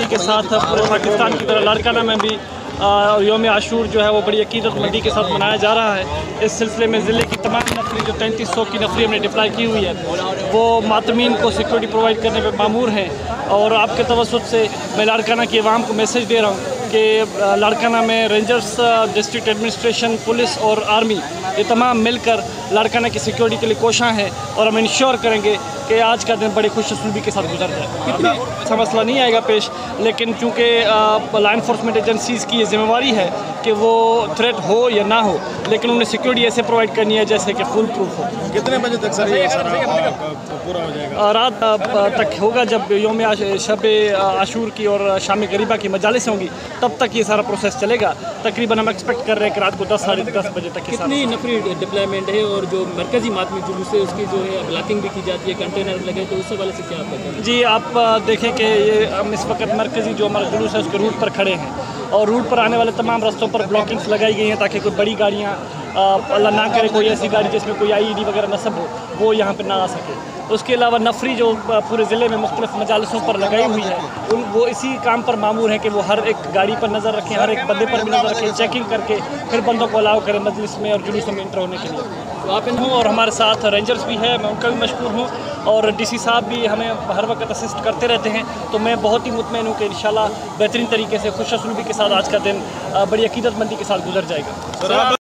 کے ساتھ پورے پاکستان کی طرح لاڑکانہ میں بھی یوم عاشور جو ہے وہ بڑی عقیدت مندی کے ساتھ منایا جا رہا ہے۔ اس سلسلے میں ضلع کی تمام نفری جو 3300 کی نفری ہم نے ڈپلائی کی ہوئی ہے وہ ماتمین کو سیکورٹی پرووائڈ کرنے پہ مامور ہیں، اور آپ کے توسط سے میں لاڑکانہ کی عوام کو میسج دے رہا ہوں کہ لاڑکانہ میں رینجرز، ڈسٹرکٹ ایڈمنسٹریشن، پولیس اور آرمی یہ تمام مل کر لاڑکانہ کی سیکورٹی کے لیے کوشاں ہیں، اور ہم انشور کریں گے کہ آج کا دن بڑی خوش اسلوبی کے ساتھ گزر جائے۔ ایسا مسئلہ نہیں آئے گا پیش، لیکن چونکہ لا انفورسمنٹ ایجنسیز کی یہ ذمہ داری ہے کہ وہ تھریٹ ہو یا نہ ہو، لیکن انہیں سیکورٹی ایسے پرووائڈ کرنی ہے جیسے کہ فل پروف ہو۔ کتنے بجے تک سر یہ پورا ہو جائے گا؟ رات تک ہوگا، جب یوم شب عاشور کی اور شام غریبہ کی مجالس ہوں گی تب تک یہ سارا پروسیس چلے گا۔ تقریباً ہم ایکسپیکٹ کر رہے ہیں کہ رات کو 10 ساڑھے 10 بجے تک کتنی نفری ڈپلائمنٹ ہے، اور جو مرکزی ماتمی جلوس ہے اس کی جو ہے بلاکنگ بھی کی جاتی ہے، کنٹینر لگے، تو اس حوالے سے کیا آپ کہتے ہیں؟ جی آپ دیکھیں کہ یہ ہم اس وقت مرکزی جو ہمارا جلوس ہے اس کے روٹ پر کھڑے ہیں، اور روٹ پر آنے والے تمام رستوں پر بلاکنگس لگائی گئی ہیں تاکہ کوئی بڑی گاڑیاں اللہ نہ کرے کوئی ایسی گاڑی جس میں کوئی IED وغیرہ نصب ہو وہ یہاں پہ نہ آ سکے۔ اس کے علاوہ نفری جو پورے ضلع میں مختلف مجالسوں پر لگائی ہوئی ہے وہ اسی کام پر مامور ہیں کہ وہ ہر ایک گاڑی پر نظر رکھیں، ہر ایک بندے پر بھی نظر رکھیں، چیکنگ کر کے پھر بندوں کو الاؤ کریں مجلس میں اور جلوسوں میں انٹر ہونے کے لیے۔ تو آپ ہوں، اور ہمارے ساتھ رینجرز بھی ہے، میں ان کا بھی مشکور ہوں، اور DC صاحب بھی ہمیں ہر وقت اسسٹ کرتے رہتے ہیں، تو میں بہت ہی مطمئن ہوں کہ انشاءاللہ بہترین طریقے سے خوش اسلوبی کے ساتھ آج کا دن بڑی عقیدت مندی کے ساتھ گزر جائے گا۔